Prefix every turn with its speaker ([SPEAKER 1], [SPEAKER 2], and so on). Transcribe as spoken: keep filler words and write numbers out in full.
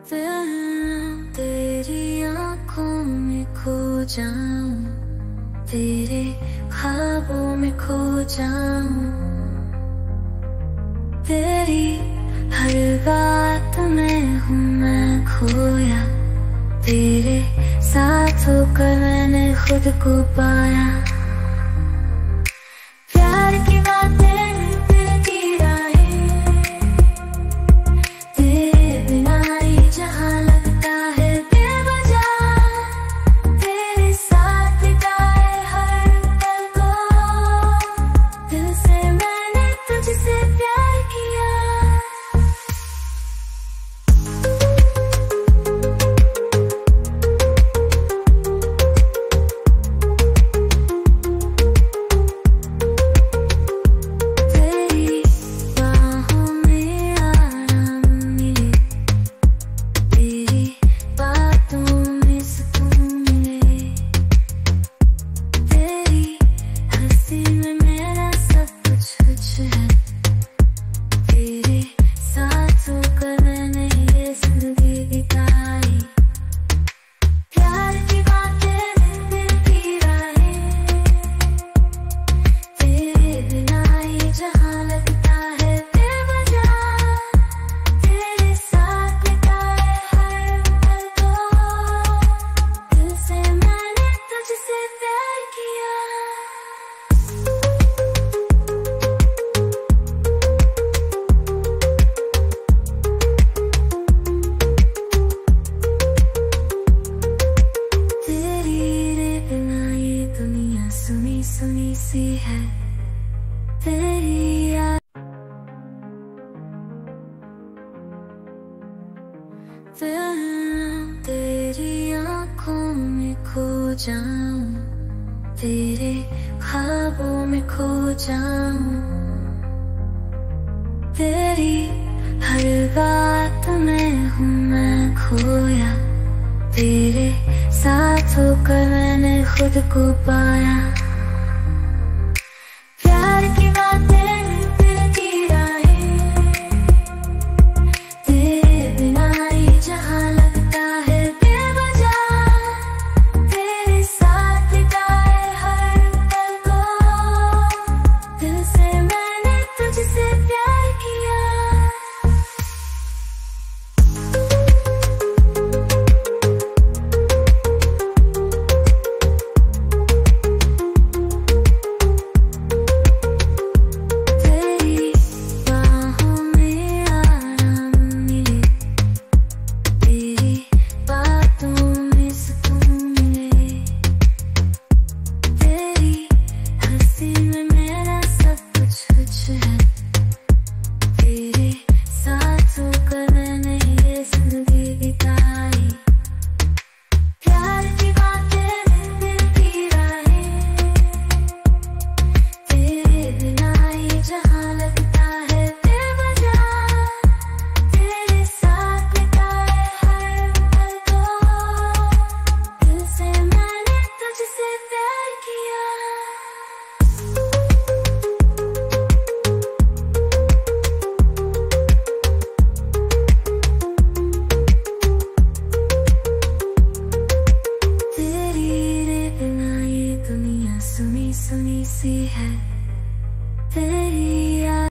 [SPEAKER 1] तेरी आंखों में खो जाऊं, तेरे ख्वाबों में खो जाऊं, तेरी हर बात में हूँ मैं खोया, तेरे साथ होकर मैंने खुद को पाया। प्यार की बातें दिल की राहें, तेरे बिना ये जहां लगता है बेवजह, तेरे साथ बिताए हर पल को, दिल से मैंने तुझसे प्यार किया। सुनी सुनी सी है तेरी याद, तेरी आंखों में खो जाऊं, तेरे ख्वाबों में खो जाऊं, तेरी हर बात में हूँ मैं खोया, तेरे साथ होकर मैंने खुद को पाया।